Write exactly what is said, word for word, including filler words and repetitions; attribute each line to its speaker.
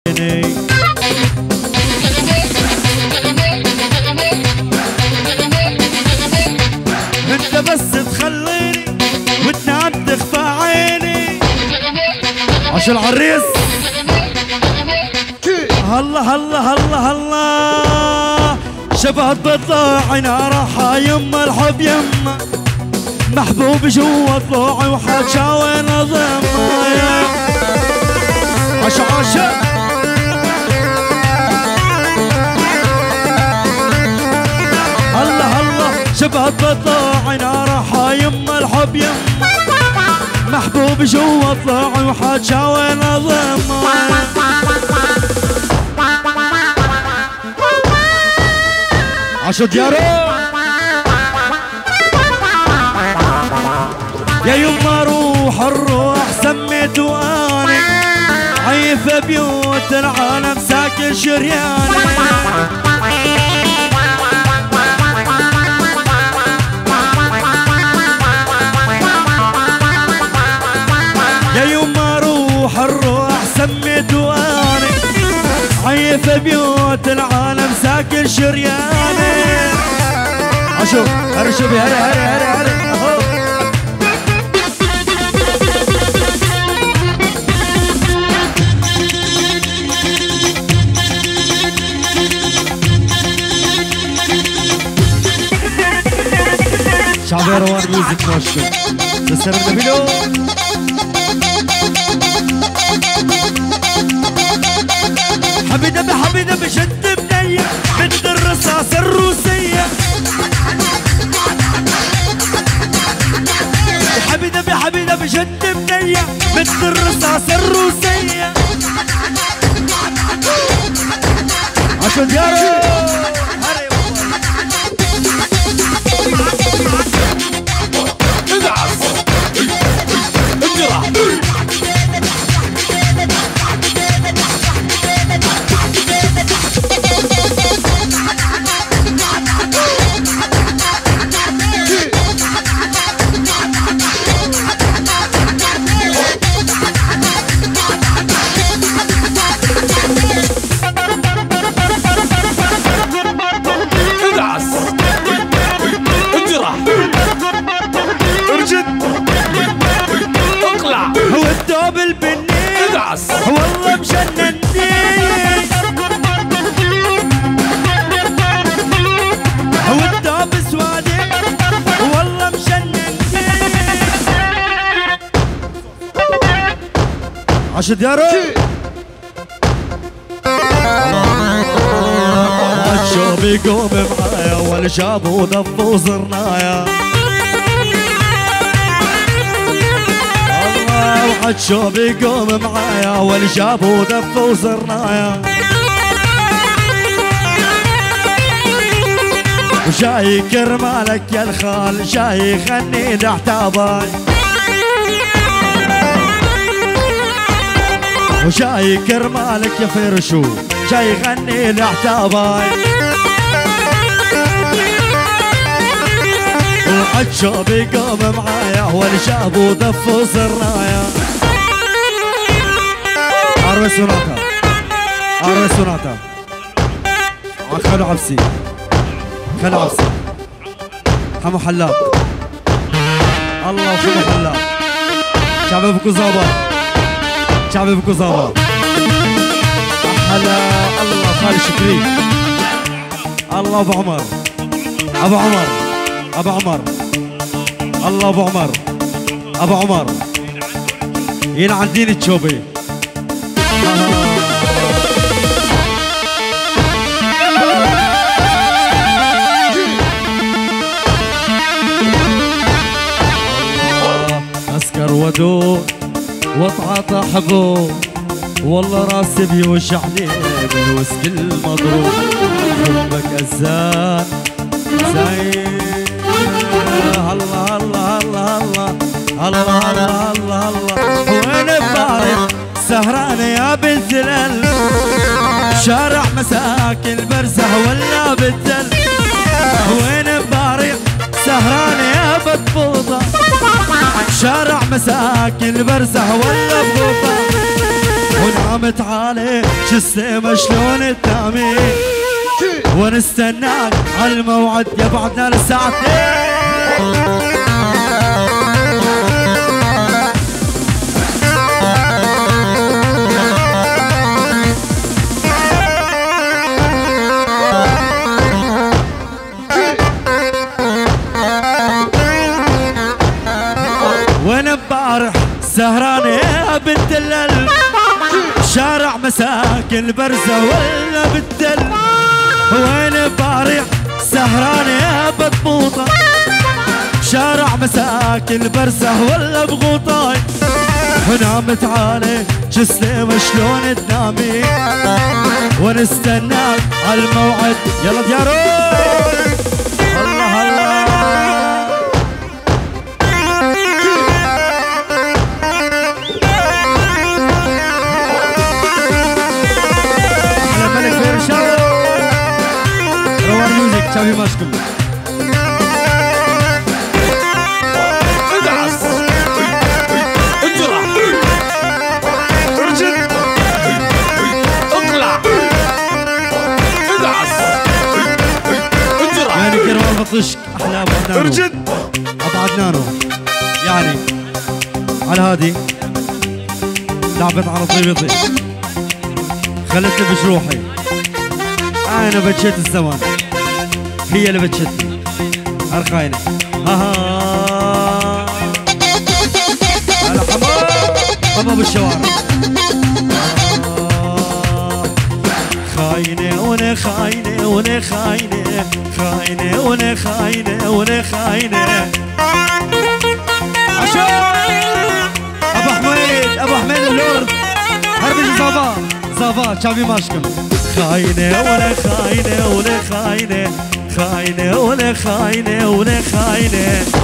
Speaker 1: انت بس تخليني وتنام تخفى عيني عشان العريس. هلا هلا هلا هلا شبهت بضاعي نارها يما الحب يما محبوب جوا ضلوعي وحاجة وين ضمه عشا عشا. هلا هلا شبهت بضاعي نارها يما الحب يما محبوب جوا ضلوعي وحاجة وين ضمه. عشو ديارو يا يما روح الروح سميتو اني عيف بيوت العالم ساكن شرياني. يا يما روح الروح سميتو اني عيف بيوت العالم ساكن شرياني. عشو هري شوفي هري هري هري هري شعبي روان ميوزك موشن تسرب نبيلو. حبيبي حبيبي بشد بنية بنت الرصاص الروسية. حبيبي حبيبي بشد بنية بنت الرصاص الروسية. عشان ديارو والله مجنني هو الدوب سوادي والله مجنني. عشو ديارو عشو بيقوم معايا ولا جابوا ضفوا زرنايا. وحشو بيقوم معايا والجابوا دفوا وزرنايا. وجاي كرمالك يا الخال جاي يغني لعتاباي. وجاي كرمالك يا فرشو جاي يغني لعتاباي. وحشو بيقوم معايا والجابوا دفوا وزرنايا. عروي سوناتا عروي سوناتا خلو عبسي خلو عبسي حمو حلاق الله حمو حلاق شعبي بكو زابا شعبي بكو زابا هلا الله خالي شكري الله ابو عمر ابو عمر ابو عمر الله ابو عمر ابو عمر يلعن دين التشوبي. اسكر ودود واتعاطى حبوب والله راسي بيوجعني بالوسك المضروب. حبك اذان زي الله الله الله الله الله الله الله الله. وين بارق سهران يا بنت الال شارع مساكن برزه ولا بالدل. وين بارق سهران يا بطفوطه شارع مساكن برزه ولا بطفوطه. ونامت عليه جسمه شلون تنامي ونستناك عالموعد يا بعدنا لساعتين. وانا بارح سهرانة يا بنت الليل شارع مساكن برزة ولا بالدل. وانا بارح سهرانة يا بطبوطة شارع مساكن برزة ولا بغوطاي ونامت عليه جسمه شلون تنامي ونستناك عالموعد يلا ديارون. الله الله شافي ماشكم ادعس اجرع ارجل اطلع ادعس اجرع يعني كروان بطشك احلى ابو عدنانو ارجل ابو عدنانو يعني على هادي لعبت على طيبتي خلتني بجروحي انا بجيت الزمان هي اللي بتشتني هالخاينة ها ها هلا حمام حمام بالشوارع خاينة وانا خاينة وانا خاينة خاينة وانا خاينة وانا خاينة عشان ابو حميد ابو حميد اللورد هربي زافا زافا شافي ماشكم خاينة وانا خاينة وانا خاينة خاينة ولا خاينة ولا خاينة